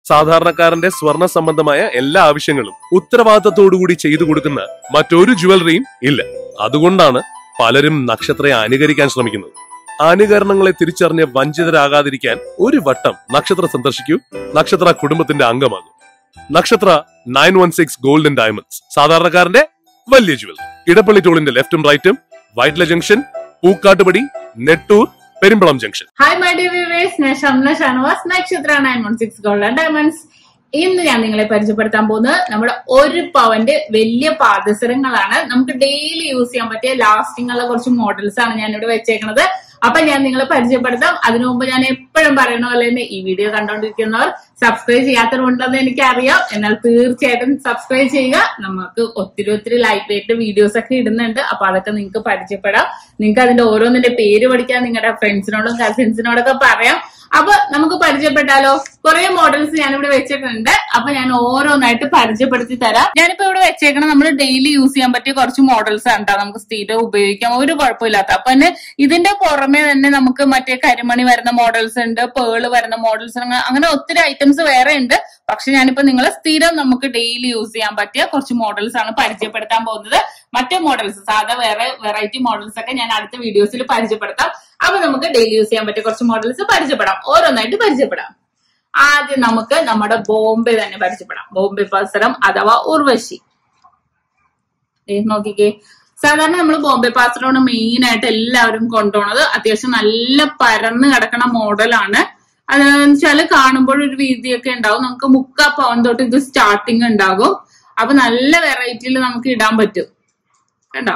സാധാരണക്കാരന്റെ സ്വർണ്ണ സംബന്ധമായ എല്ലാ ആവശ്യങ്ങളും ഉത്തരവാദിത്തത്തോടുകൂടി ചെയ്തു കൊടുക്കുന്ന മറ്റൊരു ജ്വല്ലറിയും ഇല്ല. അതുകൊണ്ടാണ് പലരും നക്ഷത്രയെ അനുകരിക്കാൻ ശ്രമിക്കുന്നത്. അനുകരണങ്ങളെ തിരിച്ചറിഞ്ഞ് വഞ്ചിതരാകാതിരിക്കാൻ ഒരു വട്ടം നക്ഷത്ര സന്ദർശിക്കൂ. നക്ഷത്ര കുടുംബത്തിന്റെ അംഗമാകും. നക്ഷത്ര 916 ഗോൾഡ് ആൻഡ് ഡയമണ്ട്സ്, സാധാരണക്കാരന്റെ വലിയ ജ്വല്ലറി. ഇടപ്പള്ളി ടോളിന്റെ ലെഫ്റ്റും റൈറ്റും, Vyttila junction, Pookkattupadi, Nettoor, Perumbalam junction. Hi my dear viewers, ഞാൻ ഷംന ഷാനവാസ്, നക്ഷത്ര 916 ഗോൾഡ് ആൻഡ് ഡയമണ്ട്സ്. ഇന്ന് ഞാൻ നിങ്ങളെ പരിചയപ്പെടുത്താൻ പോകുന്നത് നമ്മുടെ 1 പവന്റെ വലിയ പാദസരങ്ങളാണ്. നമുക്ക് ഡെയിലി യൂസ് ചെയ്യാൻ പറ്റിയ ലാസ്റ്റിംഗ് ഉള്ള കുറച്ച് മോഡൽസ് ആണ് ഞാൻ ഇവിടെ വെച്ചേക്കുന്നത്. അപ്പൊ ഞാൻ നിങ്ങളെ പരിചയപ്പെടുത്താം. അതിനു മുമ്പ് ഞാൻ എപ്പോഴും പറയുന്ന പോലെ തന്നെ ഈ വീഡിയോ കണ്ടുകൊണ്ടിരിക്കുന്നവർ സബ്സ്ക്രൈബ് ചെയ്യാത്തവരുണ്ടെന്ന് എനിക്കറിയാം. എന്നാൽ തീർച്ചയായിട്ടും സബ്സ്ക്രൈബ് ചെയ്യുക. നമുക്ക് ഒത്തിരി ലൈറ്റ് വെയിറ്റ് വീഡിയോസ് ഒക്കെ ഇടുന്നുണ്ട്. അപ്പൊ അതൊക്കെ നിങ്ങൾക്ക് പരിചയപ്പെടാം. നിങ്ങൾക്ക് അതിന്റെ ഓരോന്നിന്റെ പേര് പഠിക്കാൻ നിങ്ങളുടെ ഫ്രണ്ട്സിനോടും കസിൻസിനോടൊക്കെ പറയാം. അപ്പൊ നമുക്ക് പരിചയപ്പെട്ടാലോ? കുറെ മോഡൽസ് ഞാനിവിടെ വെച്ചിട്ടുണ്ട്. അപ്പൊ ഞാൻ ഓരോന്നായിട്ട് പരിചയപ്പെടുത്തി തരാം. ഞാനിപ്പോ ഇവിടെ വെച്ചേക്കണം നമ്മൾ ഡെയിലി യൂസ് ചെയ്യാൻ പറ്റിയ കുറച്ച് മോഡൽസ് ആണ് കേട്ടോ. നമുക്ക് സ്ഥിരം ഉപയോഗിക്കാം, ഒരു കുഴപ്പമില്ലാത്ത. അപ്പൊ തന്നെ ഇതിന്റെ പുറമെ തന്നെ നമുക്ക് മറ്റേ കരിമണി വരുന്ന മോഡൽസ് ഉണ്ട്, പേള് വരുന്ന മോഡൽസ്, അങ്ങനെ ഒത്തിരി ഐറ്റംസ് വേറെ ഉണ്ട്. പക്ഷെ ഞാനിപ്പോ നിങ്ങളെ സ്ഥിരം നമുക്ക് ഡെയിലി യൂസ് ചെയ്യാൻ പറ്റിയ കുറച്ച് മോഡൽസ് ആണ് പരിചയപ്പെടുത്താൻ പോകുന്നത്. മറ്റേ മോഡൽസ് സാധാ വേറെ വെറൈറ്റി മോഡൽസ് ഒക്കെ ഞാൻ അടുത്ത വീഡിയോസിൽ പരിചയപ്പെടുത്താം. അപ്പൊ നമുക്ക് ഡെയിലി യൂസ് ചെയ്യാൻ പറ്റിയ കുറച്ച് മോഡൽസ് പരിചയപ്പെടാം. ഓരോന്നായിട്ട് പരിചയപ്പെടാം. ആദ്യം നമുക്ക് നമ്മുടെ ബോംബെ തന്നെ പരിചയപ്പെടാം. ബോംബെ പാസരം അഥവാ ഉർവശി. നോക്കിക്കേ, സാധാരണ നമ്മൾ ബോംബെ പാസരമാണ് മെയിൻ ആയിട്ട് എല്ലാവരും കൊണ്ടുപോകുന്നത്. അത്യാവശ്യം നല്ല പരന്ന് കിടക്കണ മോഡലാണ്. അതെന്ന് വെച്ചാല് കാണുമ്പോഴൊരു വീതിയൊക്കെ ഉണ്ടാവും. നമുക്ക് 3/4 പവൻ തൊട്ട് ഇത് സ്റ്റാർട്ടിങ് ഉണ്ടാകും. അപ്പൊ നല്ല വെറൈറ്റിയിൽ നമുക്ക് ഇടാൻ പറ്റും. കണ്ടോ?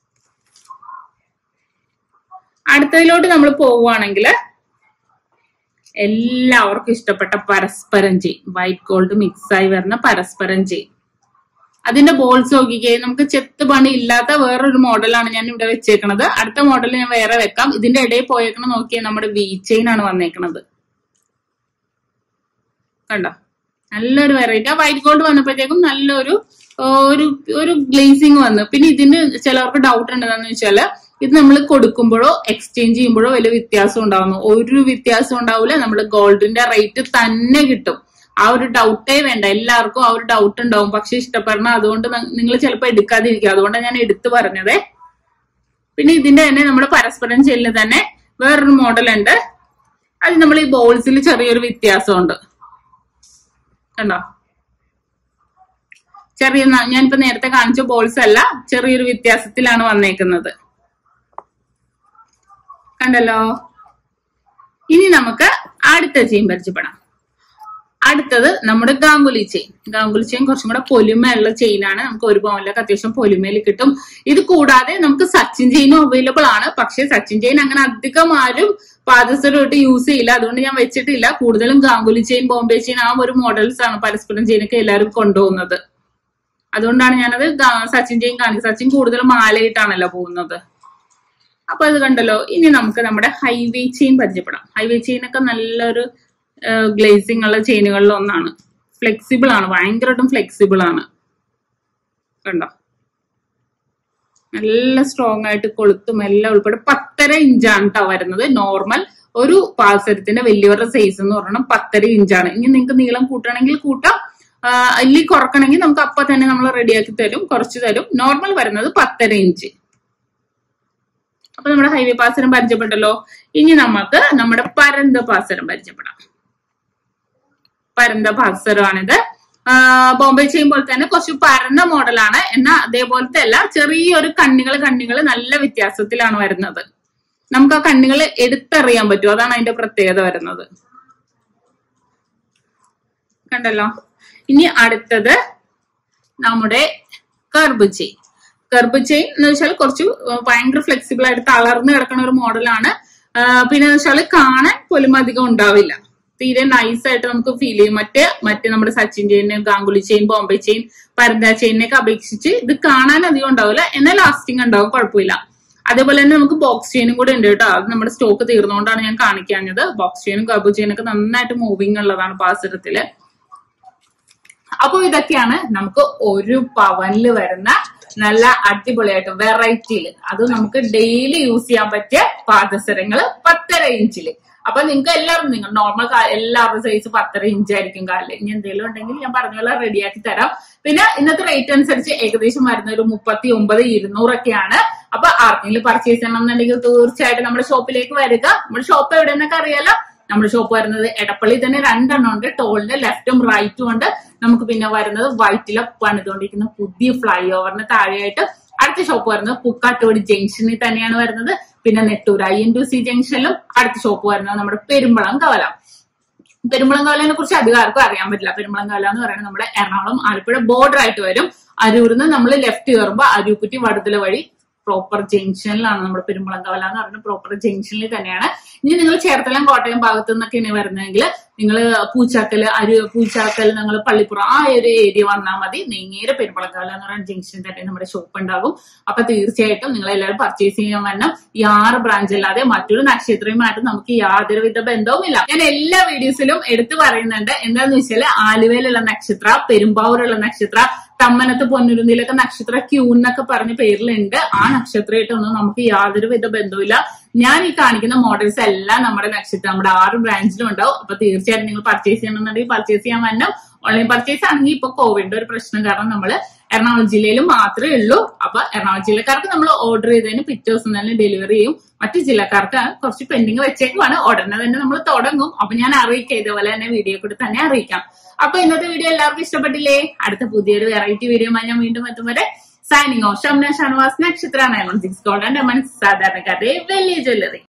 അടുത്തതിലോട്ട് നമ്മൾ പോവുകയാണെങ്കിൽ എല്ലാവർക്കും ഇഷ്ടപ്പെട്ട പരസ്പരം ചെയിൻ, വൈറ്റ് ഗോൾഡ് മിക്സ് ആയി വരുന്ന പരസ്പരം ചെയിൻ. അതിന്റെ ബോൾസ് നോക്കിക്കേ, നമുക്ക് ചെത്ത് പണി ഇല്ലാത്ത വേറൊരു മോഡലാണ് ഞാൻ ഇവിടെ വെച്ചേക്കണത്. അടുത്ത മോഡൽ ഞാൻ വേറെ വെക്കാം. ഇതിന്റെ ഇടയിൽ പോയേക്കണ നോക്കിയേ, നമ്മുടെ വി ചെയിൻ ആണ് വന്നേക്കണത്. കണ്ടോ? നല്ലൊരു വെറൈറ്റി. ആ വൈറ്റ് ഗോൾഡ് വന്നപ്പോഴത്തേക്കും നല്ലൊരു ഒരു ഗ്ലേസിങ് വന്നു. പിന്നെ ഇതിന് ചിലവർക്ക് ഡൗട്ട് ഉണ്ടെന്ന് വെച്ചാല് ഇത് നമ്മൾ കൊടുക്കുമ്പോഴോ എക്സ്ചേഞ്ച് ചെയ്യുമ്പോഴോ വലിയ വ്യത്യാസം ഉണ്ടാവുന്നു. ഒരു വ്യത്യാസം ഉണ്ടാവില്ല. നമ്മൾ ഗോൾഡിന്റെ റേറ്റ് തന്നെ കിട്ടും. ആ ഒരു ഡൗട്ടേ വേണ്ട. എല്ലാവർക്കും ആ ഒരു ഡൗട്ട് ഉണ്ടാവും. പക്ഷെ ഇഷ്ടപ്പെടണം. അതുകൊണ്ട് നിങ്ങൾ ചിലപ്പോൾ എടുക്കാതിരിക്കുക. അതുകൊണ്ടാണ് ഞാൻ എടുത്തു പറഞ്ഞത്. പിന്നെ ഇതിന്റെ തന്നെ നമ്മുടെ പരസ്പരം ചെല്ലിന് തന്നെ വേറൊരു മോഡൽ ഉണ്ട്. അത് നമ്മൾ ഈ ബോൾസിൽ ചെറിയൊരു വ്യത്യാസമുണ്ട്. കണ്ടോ? ചെറിയ, ഞാനിപ്പോ നേരത്തെ കാണിച്ച ബോൾസ് അല്ല, ചെറിയൊരു വ്യത്യാസത്തിലാണ് വന്നേക്കുന്നത്. കണ്ടല്ലോ? ഇനി നമുക്ക് അടുത്ത ചെയിൻ പരിചയപ്പെടാം. അടുത്തത് നമ്മുടെ ഗാംഗുലി ചെയിൻ. ഗാംഗുലി ചെയിൻ കുറച്ചും കൂടെ പൊലിമയുള്ള ചെയിനാണ്. നമുക്ക് 1 പവനിലൊക്കെ അത്യാവശ്യം പൊലിമയിൽ കിട്ടും. ഇത് കൂടാതെ നമുക്ക് സച്ചിൻ ചെയിനും അവൈലബിൾ ആണ്. പക്ഷെ സച്ചിൻ ചെയിൻ അങ്ങനെ അധികം ആരും പാദസരമായിട്ട് യൂസ് ചെയ്യില്ല. അതുകൊണ്ട് ഞാൻ വെച്ചിട്ടില്ല. കൂടുതലും ഗാംഗുലി ചെയിൻ, ബോംബെ ചെയിൻ ആ ഒരു മോഡൽസ് ആണ് പരസ്പരം ചെയിനൊക്കെ എല്ലാവരും കൊണ്ടുപോകുന്നത്. അതുകൊണ്ടാണ് ഞാനത് സച്ചിൻ ചെയിൻ കാണിക്കുന്നത്. സച്ചിൻ കൂടുതലും മാലയിട്ടാണല്ലോ പോകുന്നത്. അപ്പൊ അത് കണ്ടല്ലോ. ഇനി നമുക്ക് നമ്മുടെ ഹൈവേ ചെയിൻ പരിചയപ്പെടാം. ഹൈവേ ചെയിനൊക്കെ നല്ലൊരു ഗ്ലേസിംഗ് ഉള്ള ചെയിനുകളിൽ ഒന്നാണ്. ഫ്ലെക്സിബിൾ ആണ്, ഭയങ്കരമായിട്ടും ഫ്ലെക്സിബിൾ ആണ്. കണ്ടോ? നല്ല സ്ട്രോങ് ആയിട്ട് കൊളുത്തും എല്ലാം ഉൾപ്പെടെ 10.5 ഇഞ്ചാണ് കേട്ടോ വരുന്നത്. നോർമൽ ഒരു പാദസരത്തിന്റെ വലിയവരുടെ സൈസ് എന്ന് പറഞ്ഞാൽ 10.5 ഇഞ്ചാണ്. ഇനി നിങ്ങൾക്ക് നീളം കൂട്ടണമെങ്കിൽ കൂട്ടാം, അല്ലെങ്കിൽ കുറക്കണമെങ്കിൽ നമുക്ക് അപ്പൊ തന്നെ നമ്മൾ റെഡിയാക്കി തരും, കുറച്ച് തരും. നോർമൽ വരുന്നത് 10.5 ഇഞ്ച്. അപ്പൊ നമ്മുടെ ഹൈവേ പാസരം പരിചയപ്പെട്ടല്ലോ. ഇനി നമുക്ക് നമ്മുടെ പരന്ത പാസരം പരിചയപ്പെടാം. പരന്ത പാസരമാണിത്. ബോംബെ ചെയിൻ പോലെ തന്നെ കുറച്ച് പരന്ന മോഡലാണ്. എന്നാൽ അതേപോലത്തെ അല്ല, ചെറിയൊരു കണ്ണികൾ നല്ല വ്യത്യാസത്തിലാണ് വരുന്നത്. നമുക്ക് ആ കണ്ണികൾ എടുത്തറിയാൻ പറ്റും. അതാണ് അതിന്റെ പ്രത്യേകത വരുന്നത്. കണ്ടല്ലോ? ഇനി അടുത്തത് നമ്മുടെ കർബ് ചെയിൻ. കർബ് ചെയിൻ എന്ന് വെച്ചാൽ കുറച്ച് ഭയങ്കര ഫ്ലെക്സിബിൾ ആയിട്ട് തളർന്ന് കിടക്കുന്ന ഒരു മോഡലാണ്. പിന്നെ എന്ന് വെച്ചാൽ കാണാൻ പോലും അധികം ഉണ്ടാവില്ല. തീരെ നൈസായിട്ട് നമുക്ക് ഫീൽ ചെയ്യും. മറ്റേ നമ്മുടെ Sachin chain, Ganguly chain, Bombay chain, പരന്ത ചെയിനൊക്കെ അപേക്ഷിച്ച് ഇത് കാണാൻ അധികം ഉണ്ടാവില്ല, എന്നാൽ ലാസ്റ്റിംഗ് ഉണ്ടാവും, കുഴപ്പമില്ല. അതേപോലെ തന്നെ നമുക്ക് ബോക്സ് ചെയിനും കൂടെ ഉണ്ട് കേട്ടോ. അത് നമ്മുടെ സ്റ്റോക്ക് തീർന്നുകൊണ്ടാണ് ഞാൻ കാണിക്കാഞ്ഞത്. ബോക്സ് ചെയിനും കർബ് ചെയിനൊക്കെ നന്നായിട്ട് മൂവിങ് ഉള്ളതാണ് പാസരത്തില്. അപ്പൊ ഇതൊക്കെയാണ് നമുക്ക് 1 പവനിൽ വരുന്ന നല്ല അടിപൊളിയായിട്ട് വെറൈറ്റിയില്, അത് നമുക്ക് ഡെയിലി യൂസ് ചെയ്യാൻ പറ്റിയ പാദസരങ്ങള് 10.5 ഇഞ്ചില്. അപ്പൊ നിങ്ങൾക്ക് എല്ലാവരും നിങ്ങൾ നോർമൽ എല്ലാവരുടെ സൈസ് 10.5 ഇഞ്ച് ആയിരിക്കും കാലില്. ഇനി എന്തെങ്കിലും ഉണ്ടെങ്കിൽ ഞാൻ പറഞ്ഞ പോലെ റെഡിയാക്കി തരാം. പിന്നെ ഇന്നത്തെ റേറ്റ് അനുസരിച്ച് ഏകദേശം വരുന്ന ഒരു 39,200 അപ്പൊ ആർക്കെങ്കിലും പർച്ചേസ് ചെയ്യണം എന്നുണ്ടെങ്കിൽ തീർച്ചയായിട്ടും നമ്മുടെ ഷോപ്പിലേക്ക് വരിക. നമ്മുടെ ഷോപ്പ് എവിടെയെന്നൊക്കെ അറിയാലോ. നമ്മുടെ ഷോപ്പ് വരുന്നത് എടപ്പള്ളി തന്നെ 2 എണ്ണം ഉണ്ട്. ടോളിന്റെ ലെഫ്റ്റും റൈറ്റും ഉണ്ട്. നമുക്ക് പിന്നെ വരുന്നത് വൈറ്റിലെ പണിതുകൊണ്ടിരിക്കുന്ന പുതിയ ഫ്ലൈ ഓവറിന് താഴെയായിട്ട് അടുത്ത ഷോപ്പ് വരുന്നത് പൂക്കാട്ടുപടി ജംഗ്ഷനിൽ തന്നെയാണ് വരുന്നത്. പിന്നെ നെട്ടൂർ INTC ജംഗ്ഷനിലും അടുത്ത ഷോപ്പ് വരുന്നത് നമ്മുടെ പെരുമ്പളം കവല. പെരുമ്പളം കവലിനെ കുറിച്ച് അധികം ആർക്കും അറിയാൻ പറ്റില്ല. പെരുമ്പളം കവല എന്ന് പറയുന്നത് നമ്മുടെ എറണാകുളം ആലപ്പുഴ ബോർഡർ ആയിട്ട് വരും. അരൂരിന്ന് നമ്മൾ ലെഫ്റ്റ് കയറുമ്പോൾ അരൂക്കുറ്റി വടുതല വഴി പ്രോപ്പർ ജംഗ്ഷനിലാണ് നമ്മുടെ പെരുമ്പളം കവല എന്ന് പറയുന്നത്. പ്രോപ്പർ ജംഗ്ഷനിൽ തന്നെയാണ്. ഇനി നിങ്ങൾ ചേർത്തലം കോട്ടയം ഭാഗത്തു നിന്നൊക്കെയാണ് വരുന്നതെങ്കിൽ നിങ്ങൾ പൂച്ചാക്കൽ നിങ്ങൾ പള്ളിപ്പുറം ആ ഒരു ഏരിയ വന്നാൽ മതി. നേരെ പെരുമ്പളം കവല എന്ന് പറയുന്ന ജംഗ്ഷനിൽ തന്നെ നമ്മുടെ ഷോപ്പ് ഉണ്ടാകും. അപ്പൊ തീർച്ചയായിട്ടും നിങ്ങൾ എല്ലാവരും പർച്ചേസ് ചെയ്യാൻ വരണം. ഈ 6 ബ്രാഞ്ച് അല്ലാതെ മറ്റൊരു നക്ഷത്രയുമായിട്ട് നമുക്ക് യാതൊരുവിധ ബന്ധവുമില്ല. ഞാൻ എല്ലാ വീഡിയോസിലും എടുത്തു പറയുന്നുണ്ട്. എന്താന്ന് വെച്ചാൽ ആലുവയിലുള്ള നക്ഷത്ര, പെരുമ്പാവൂരുള്ള നക്ഷത്ര, തമ്മനത്ത് പൊന്നുരുന്നിലൊക്കെ നക്ഷത്ര ക്യൂ എന്നൊക്കെ പറഞ്ഞ പേരിലുണ്ട്. ആ നക്ഷത്രമായിട്ടൊന്നും നമുക്ക് യാതൊരുവിധ ബന്ധവുമില്ല. ഞാൻ ഈ കാണിക്കുന്ന മോഡൽസ് എല്ലാം നമ്മുടെ നക്ഷത്രം നമ്മുടെ 6 ബ്രാഞ്ചിലും ഉണ്ടാവും. അപ്പൊ തീർച്ചയായിട്ടും നിങ്ങൾ പർച്ചേസ് ചെയ്യണമെന്നുണ്ടെങ്കിൽ പർച്ചേസ് ചെയ്യാൻ വരണം. ഓൺലൈൻ പർച്ചേസ് ആണെങ്കിൽ ഇപ്പൊ കോവിഡിന്റെ ഒരു പ്രശ്നം കാരണം നമ്മൾ എറണാകുളം ജില്ലയിൽ മാത്രമേ ഉള്ളൂ. അപ്പൊ എറണാകുളം ജില്ലക്കാർക്ക് നമ്മൾ ഓർഡർ ചെയ്തതിന് പിറ്റേ ദിവസം തന്നെ ഡെലിവറി ചെയ്യും. മറ്റു ജില്ലക്കാർക്ക് കുറച്ച് പെൻഡിങ് വെച്ചേക്കുവാണ്. ഉടനെ തന്നെ നമ്മൾ തുടങ്ങും. അപ്പൊ ഞാൻ അറിയിക്കാം. ഇതുപോലെ തന്നെ വീഡിയോ കൂടി തന്നെ അറിയിക്കാം. അപ്പൊ ഇന്നത്തെ വീഡിയോ എല്ലാവർക്കും ഇഷ്ടപ്പെട്ടില്ലേ? അടുത്ത പുതിയൊരു വെറൈറ്റി വീഡിയോ ഞാൻ വീണ്ടും എത്തും വരെ സൈനിങ് ഓഫ്. ഷംന ഷാനവാസ്, നക്ഷത്ര 916 ഗോൾഡ് ആൻഡ് ഡയമണ്ട്സ്, സാധാരണക്കാരുടെ വലിയ ജ്വല്ലറി.